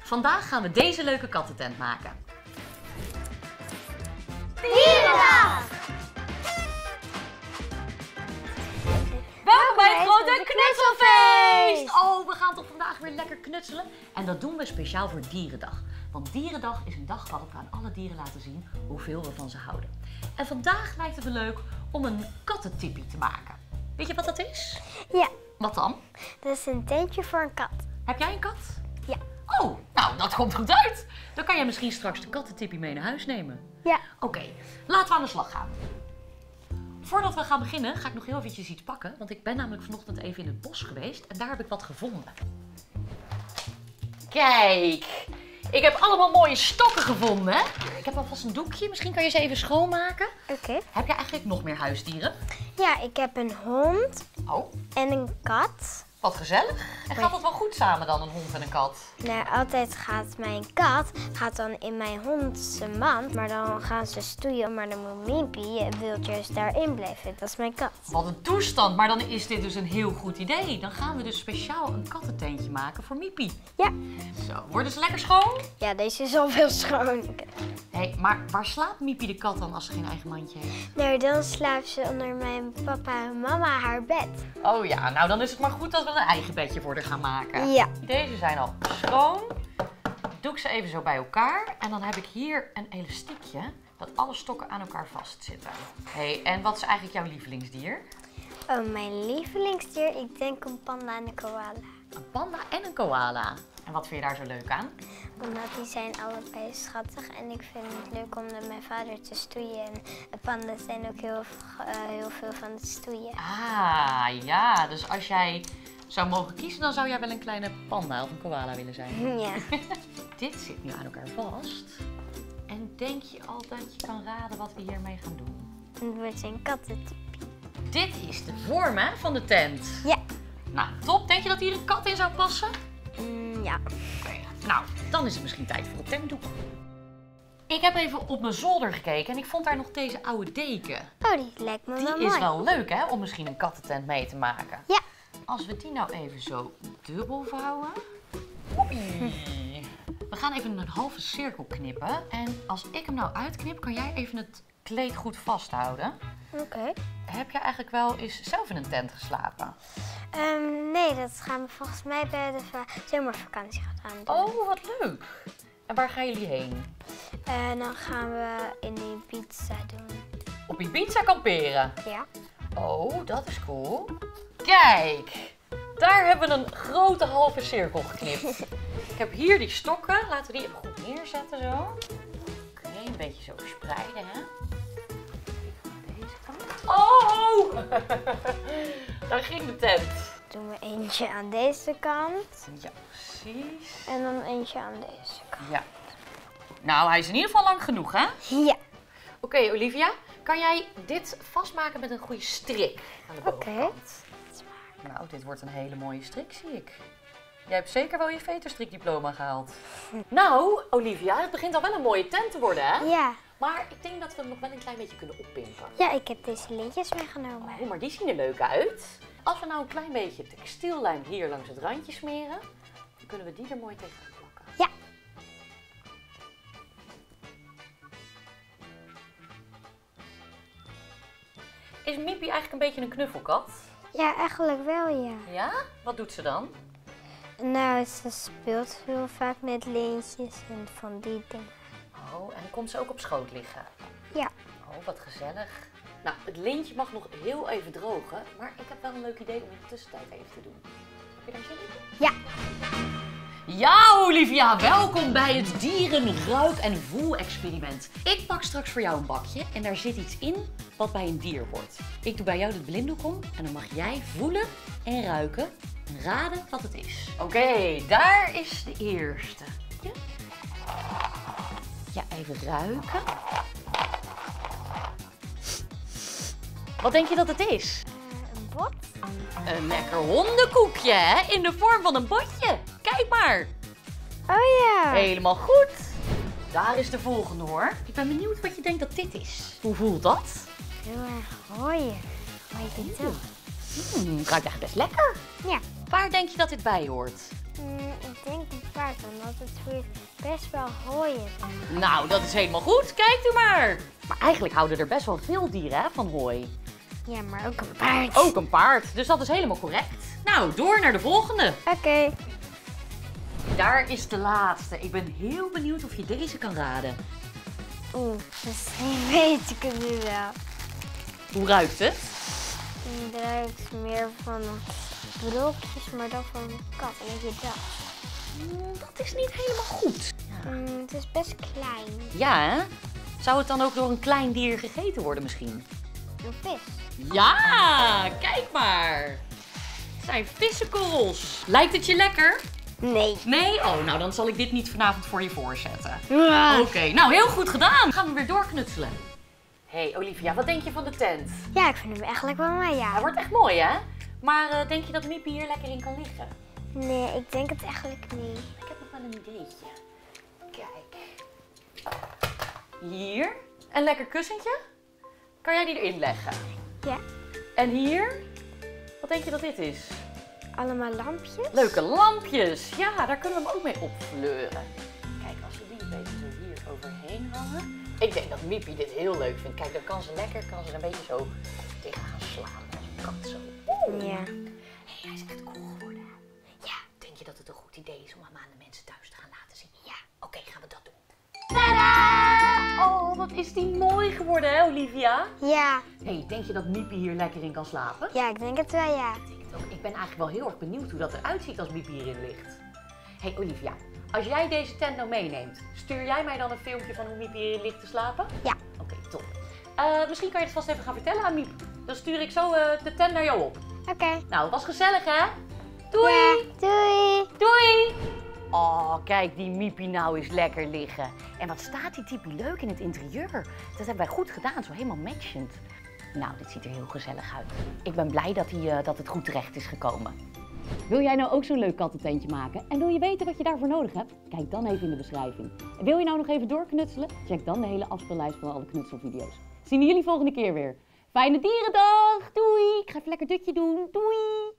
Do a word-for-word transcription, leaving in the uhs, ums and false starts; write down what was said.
Vandaag gaan we deze leuke kattentent maken. Dierendag! Welkom bij het grote knutselfeest! Oh, we gaan toch vandaag weer lekker knutselen? En dat doen we speciaal voor Dierendag. Want Dierendag is een dag waarop we aan alle dieren laten zien hoeveel we van ze houden. En vandaag lijkt het me leuk om een kattentipi te maken. Weet je wat dat is? Ja, Wat dan? dat is een tentje voor een kat. Heb jij een kat? Ja. Oh, nou dat komt goed uit. Dan kan jij misschien straks de kattentipi mee naar huis nemen. Ja. Oké, laten we aan de slag gaan. Voordat we gaan beginnen ga ik nog heel eventjes iets pakken. Want ik ben namelijk vanochtend even in het bos geweest en daar heb ik wat gevonden. Kijk, ik heb allemaal mooie stokken gevonden. Hè? Ik heb alvast een doekje, misschien kan je ze even schoonmaken. Oké. Heb je eigenlijk nog meer huisdieren? Ja, ik heb een hond Oh, en een kat. wat gezellig. En gaat dat wel goed samen dan, een hond en een kat? Nou, altijd gaat mijn kat gaat dan in mijn hond zijn mand, maar dan gaan ze stoeien, maar dan moet Miepie wil juist daarin blijven. Dat is mijn kat. Wat een toestand, maar dan is dit dus een heel goed idee. Dan gaan we dus speciaal een kattententje maken voor Miepie. Ja. Zo, worden ze lekker schoon? Ja, deze is al veel schoon. Hé, hey, maar waar slaapt Miepie de kat dan als ze geen eigen mandje heeft? Nou, dan slaapt ze onder mijn papa en mama haar bed. Oh ja, nou dan is het maar goed dat we een eigen bedje voor haar gaan maken. Ja. Deze zijn al schoon. Doe ik ze even zo bij elkaar. En dan heb ik hier een elastiekje dat alle stokken aan elkaar vastzitten. Hé, hey, en wat is eigenlijk jouw lievelingsdier? Oh, mijn lievelingsdier, ik denk een panda en een koala. Een panda en een koala. En wat vind je daar zo leuk aan? Omdat die zijn allebei schattig en ik vind het leuk om met mijn vader te stoeien. En de panda's zijn ook heel, uh, heel veel van het stoeien. Ah, ja. Dus als jij zou mogen kiezen, dan zou jij wel een kleine panda of een koala willen zijn. Ja. Dit zit nu aan elkaar vast. En denk je al dat je kan raden wat we hiermee gaan doen? Het wordt een kattentipi. Dit is de vorm, hè, van de tent. Ja. Nou, top. Denk je dat hier een kat in zou passen? Mm, ja. Oké. Nou, dan is het misschien tijd voor het tentdoek. Ik heb even op mijn zolder gekeken en ik vond daar nog deze oude deken. Oh, die lijkt me Die wel is mooi. wel leuk, hè, om misschien een kattentent mee te maken. Ja. Als we die nou even zo dubbel vouwen. Oei. We gaan even een halve cirkel knippen. En als ik hem nou uitknip, kan jij even het kleed goed vasthouden. Oké. Okay. Heb jij eigenlijk wel eens zelf in een tent geslapen? Um, nee, dat gaan we volgens mij bij de zomervakantie gaan doen. Oh, wat leuk. En waar gaan jullie heen? En dan gaan we in Ibiza doen. Op Ibiza kamperen? Ja. Oh, dat is cool. Kijk, daar hebben we een grote halve cirkel geknipt. Ik heb hier die stokken. Laten we die even goed neerzetten zo. Oké, okay, een beetje zo verspreiden, hè. Even aan deze kant. Oh! Daar ging de tent. Doen we eentje aan deze kant. Ja, precies. En dan eentje aan deze kant. Ja. Nou, hij is in ieder geval lang genoeg, hè? Ja. Oké, okay, Olivia. Kan jij dit vastmaken met een goede strik aan de bovenkant? Oké. Okay. Nou, dit wordt een hele mooie strik, zie ik. Jij hebt zeker wel je veterstrikdiploma gehaald. Nou, Olivia, het begint al wel een mooie tent te worden, hè? Ja. Maar ik denk dat we hem nog wel een klein beetje kunnen oppimpen. Ja, ik heb deze lintjes meegenomen. Oh, maar die zien er leuk uit. Als we nou een klein beetje textiellijm hier langs het randje smeren, dan kunnen we die er mooi tegen plakken. Ja. Is Miepie eigenlijk een beetje een knuffelkat? Ja, eigenlijk wel, ja. Ja? Wat doet ze dan? Nou, ze speelt heel vaak met lintjes en van die dingen. Oh, en dan komt ze ook op schoot liggen? Ja. Oh, wat gezellig. Nou, het lintje mag nog heel even drogen, maar ik heb wel een leuk idee om in de tussentijd even te doen. Heb je daar zin in? Ja. Ja, Olivia, welkom bij het dieren ruik- en voel-experiment. Ik pak straks voor jou een bakje en daar zit iets in wat bij een dier wordt. Ik doe bij jou de blinddoek om en dan mag jij voelen en ruiken en raden wat het is. Oké, okay, daar is de eerste. Ja. Ja, even ruiken. Wat denk je dat het is? Uh, een bot? Een lekker hondenkoekje, hè? In de vorm van een botje. Kijk maar. Oh ja. Helemaal goed. Daar is de volgende, hoor. Ik ben benieuwd wat je denkt dat dit is. Hoe voelt dat? Heel erg mooi. Mooi dit ook. Hmm, ruikt eigenlijk best lekker. Ja. Waar denk je dat dit bij hoort? Mm, ik denk een paard, omdat het weer best wel hooi is. Nou, dat is helemaal goed. Kijk u maar. Maar eigenlijk houden er best wel veel dieren hè, van hooi. Ja, maar ook een paard. Ook een paard, dus dat is helemaal correct. Nou, door naar de volgende. Oké. Okay. Daar is de laatste. Ik ben heel benieuwd of je deze kan raden. Oeh, misschien weet ik het nu wel. Hoe ruikt het? Het ruikt meer van brokjes, maar dan van een kat. En weet je dat? Mm, dat is niet helemaal goed. Ja. Mm, het is best klein. Ja, hè? Zou het dan ook door een klein dier gegeten worden misschien? Een vis. Ja, kijk maar. Het zijn vissenkorrels. Lijkt het je lekker? Nee. Nee? Oh, nou dan zal ik dit niet vanavond voor je voorzetten. Ja. Oké, okay, nou heel goed gedaan. Dan gaan we weer doorknutselen. Hé hey, Olivia, wat denk je van de tent? Ja, ik vind hem eigenlijk wel mooi, ja. Hij wordt echt mooi, hè? Maar uh, denk je dat Miepie hier lekker in kan liggen? Nee, ik denk het eigenlijk niet. Ik heb nog wel een ideetje. Kijk. Hier. Een lekker kussentje. Kan jij die erin leggen? Ja. En hier? Wat denk je dat dit is? Allemaal lampjes. Leuke lampjes. Ja, daar kunnen we hem ook mee opfleuren. Kijk, als we die een beetje zo hier overheen hangen. Ik denk dat Miepie dit heel leuk vindt. Kijk, dan kan ze lekker, kan ze er een beetje zo tegen gaan slaan. Als een kat zo. Oeh. Ja. Hey, hij is echt cool geworden. Ja. Denk je dat het een goed idee is om hem aan de mensen thuis te gaan laten zien? Ja. Oké, okay, gaan we dat doen. Tadaa! Oh, wat is die mooi geworden, hè, Olivia? Ja. Hey, denk je dat Miepie hier lekker in kan slapen? Ja, ik denk het wel, ja. Ik ben eigenlijk wel heel erg benieuwd hoe dat eruit ziet als Miepie hierin ligt. Hey Olivia, als jij deze tent nou meeneemt, stuur jij mij dan een filmpje van hoe Miepie hierin ligt te slapen? Ja. Oké, okay, top. Uh, misschien kan je het vast even gaan vertellen aan Miep. Dan stuur ik zo uh, de tent naar jou op. Oké. Okay. Nou, het was gezellig hè? Doei! Ja, doei! Doei! Oh, kijk die Miepie nou eens lekker liggen. En wat staat die typie leuk in het interieur. Dat hebben wij goed gedaan, zo helemaal matchend. Nou, dit ziet er heel gezellig uit. Ik ben blij dat, hij, uh, dat het goed terecht is gekomen. Wil jij nou ook zo'n leuk kattententje maken? En wil je weten wat je daarvoor nodig hebt? Kijk dan even in de beschrijving. En wil je nou nog even doorknutselen? Check dan de hele afspeellijst van alle knutselvideo's. Zien we jullie volgende keer weer. Fijne dierendag! Doei! Ik ga even lekker dutje doen. Doei!